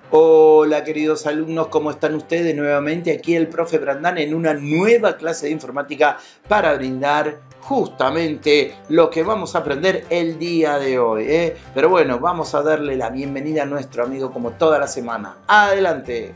Hola queridos alumnos, ¿cómo están ustedes? Nuevamente aquí el profe Brandán en una nueva clase de informática para brindar justamente lo que vamos a aprender el día de hoy, ¿eh? Pero bueno, vamos a darle la bienvenida a nuestro amigo como toda la semana. ¡Adelante!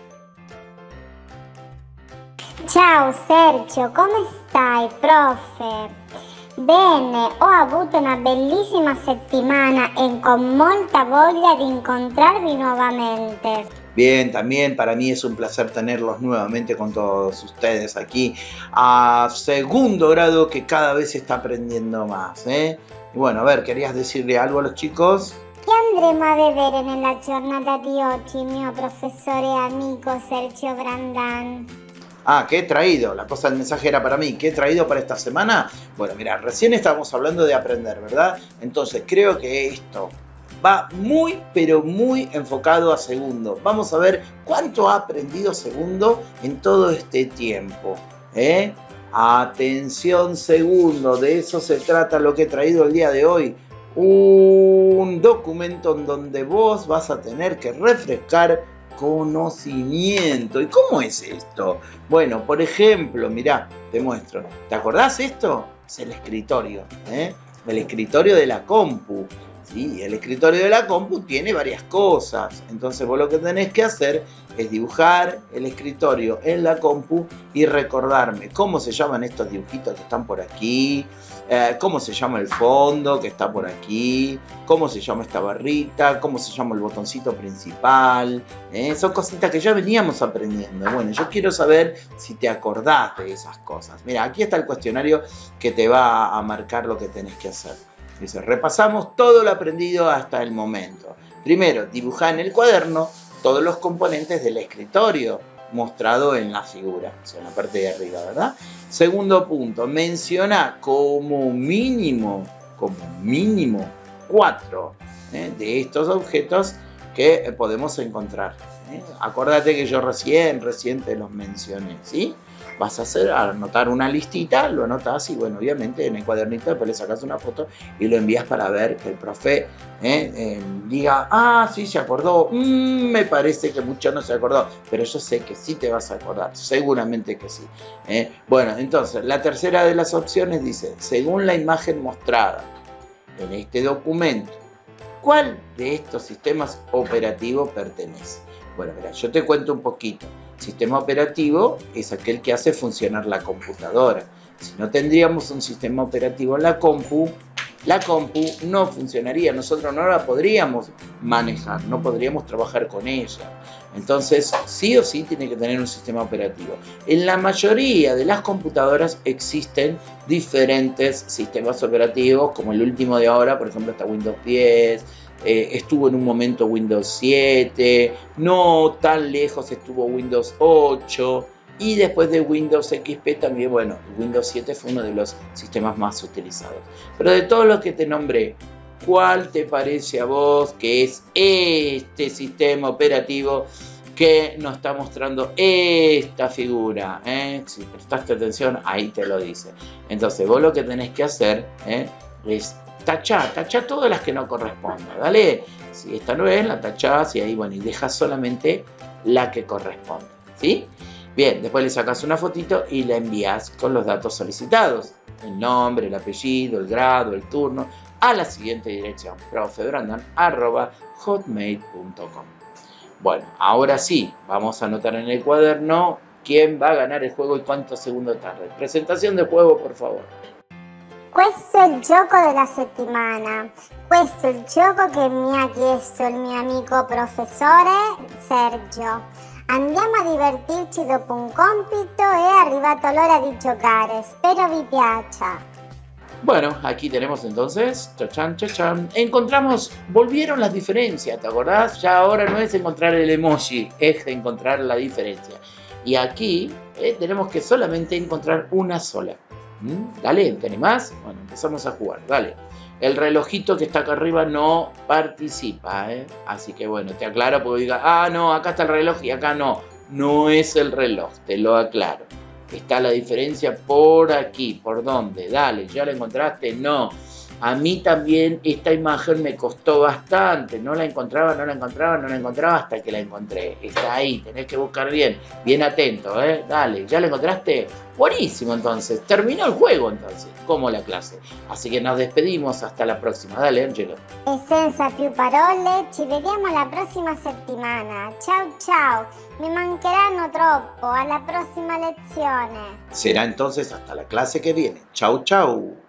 Ciao Sergio, come stai, profe? Bene, ho avuto una bellissima settimana e con molta voglia di incontrarvi nuovamente. Bien, también para mí es un placer tenerlos nuevamente con todos ustedes aquí a segundo grado que cada vez se está aprendiendo más, ¿eh? Y bueno, a ver, ¿querías decirle algo a los chicos? Che andremo a vedere nella giornata di oggi, mio professore e amico Sergio Brandan? Ah, ¿qué he traído? La cosa del mensaje era para mí. ¿Qué he traído para esta semana? Bueno, mira, recién estábamos hablando de aprender, ¿verdad? Entonces creo que esto va muy, pero muy enfocado a Segundo. Vamos a ver cuánto ha aprendido Segundo en todo este tiempo, ¿eh? Atención, Segundo, de eso se trata lo que he traído el día de hoy. Un documento en donde vos vas a tener que refrescar conocimiento. ¿Y cómo es esto? Bueno, por ejemplo, mirá, te muestro. ¿Te acordás esto? Es el escritorio, ¿eh? El escritorio de la compu. Sí, el escritorio de la compu tiene varias cosas. Entonces vos lo que tenés que hacer es dibujar el escritorio en la compu y recordarme cómo se llaman estos dibujitos que están por aquí, cómo se llama el fondo que está por aquí, cómo se llama esta barrita, cómo se llama el botoncito principal. Son cositas que ya veníamos aprendiendo. Bueno, yo quiero saber si te acordás de esas cosas. Mira, aquí está el cuestionario que te va a marcar lo que tenés que hacer. Dice, repasamos todo lo aprendido hasta el momento. Primero, dibujá en el cuaderno todos los componentes del escritorio mostrado en la figura, o sea, en la parte de arriba, ¿verdad? Segundo punto, menciona como mínimo 4 de estos objetos que podemos encontrar. Acuérdate que yo recién te los mencioné, ¿sí? Vas a anotar una listita, lo anotas y bueno, obviamente en el cuadernito después le sacas una foto y lo envías para ver que el profe diga, ah, sí se acordó, me parece que mucho no se acordó, pero yo sé que sí te vas a acordar, seguramente que sí. Bueno, entonces, la tercera de las opciones dice, según la imagen mostrada en este documento, ¿cuál de estos sistemas operativos pertenece? Bueno, mira, yo te cuento un poquito. Sistema operativo es aquel que hace funcionar la computadora. Si no tendríamos un sistema operativo en la compu no funcionaría, nosotros no la podríamos manejar, no podríamos trabajar con ella. Entonces, sí o sí tiene que tener un sistema operativo. En la mayoría de las computadoras existen diferentes sistemas operativos, como el último de ahora, por ejemplo, está Windows 10, estuvo en un momento Windows 7, no tan lejos estuvo Windows 8, y después de Windows XP también, bueno, Windows 7 fue uno de los sistemas más utilizados. Pero de todos los que te nombré, ¿cuál te parece a vos que es este sistema operativo que nos está mostrando esta figura? Si prestaste atención, ahí te lo dice. Entonces vos lo que tenés que hacer es tachá todas las que no correspondan, ¿vale? Si esta no es, la tachás y ahí, bueno, y dejas solamente la que corresponde, ¿sí? Bien, después le sacas una fotito y la envías con los datos solicitados, el nombre, el apellido, el grado, el turno, a la siguiente dirección, profebrandan@hotmail.com. Bueno, ahora sí, vamos a anotar en el cuaderno quién va a ganar el juego y cuántos segundos tarda. Presentación del juego, por favor. Questo è il gioco della settimana. Questo è il gioco che mi ha chiesto il mio amico professore Sergio. Andiamo a divertirci dopo un compito, è arrivato l'ora di giocare. Spero vi piaccia. Bueno, aquí tenemos entonces, chachán, chachán, volvieron las diferencias, ¿te acordás? Ya ahora no es encontrar el emoji, es encontrar la diferencia. Y aquí tenemos que solamente encontrar una sola. Dale, ¿te animás? Bueno, empezamos a jugar, dale. El relojito que está acá arriba no participa, así que bueno, te aclaro porque diga, ah, no, acá está el reloj y acá no. No es el reloj, te lo aclaro. Está la diferencia por aquí, ¿por dónde? Dale, ¿ya la encontraste? No. A mí también esta imagen me costó bastante, no la encontraba hasta que la encontré. Está ahí, tenés que buscar bien, bien atento, ¿eh? Dale, ¿ya la encontraste? Buenísimo, entonces, terminó el juego entonces, como la clase. Así que nos despedimos, hasta la próxima. Dale, Angelo. E senza più parole, ci vediamo la prossima settimana. Ciao ciao, mi mancheranno troppo, alla prossima lezione. Será entonces hasta la clase que viene. Chau, chau.